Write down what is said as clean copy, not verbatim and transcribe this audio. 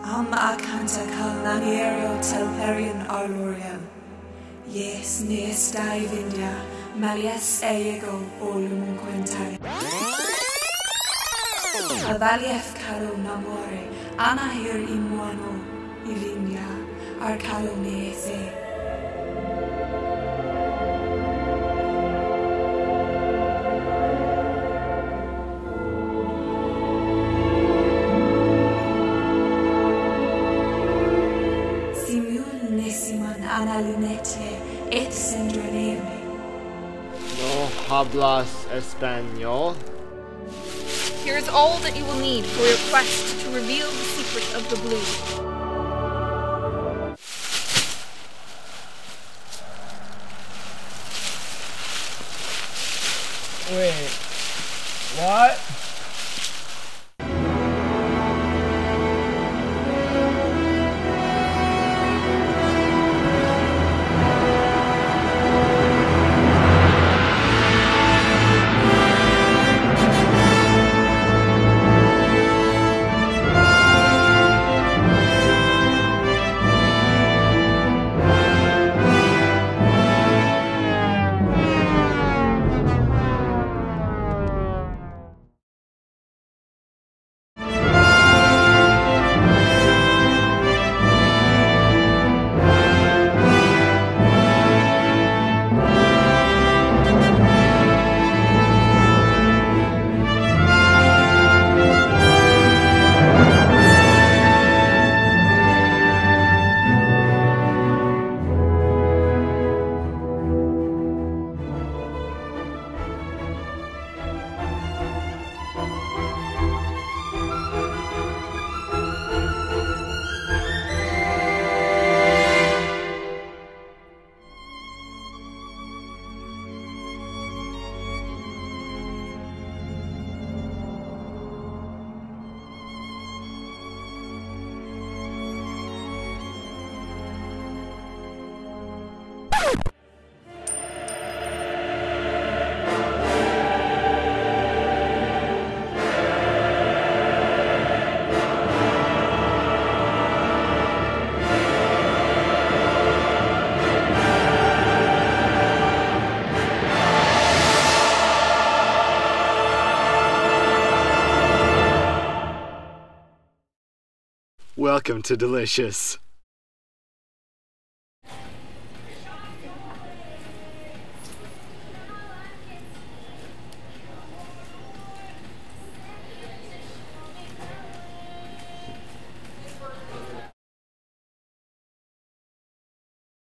Am acanta calnanierio telperian arloriel. Yes, nes divindia, malies ego olum quentare. Avalief calo namore, anahir imuano, ilinia, arcalo neese. Analinete et sendroneme. No hablas español? Here is all that you will need for your quest to reveal the secret of the blue. Wait, what? Welcome to Delicious.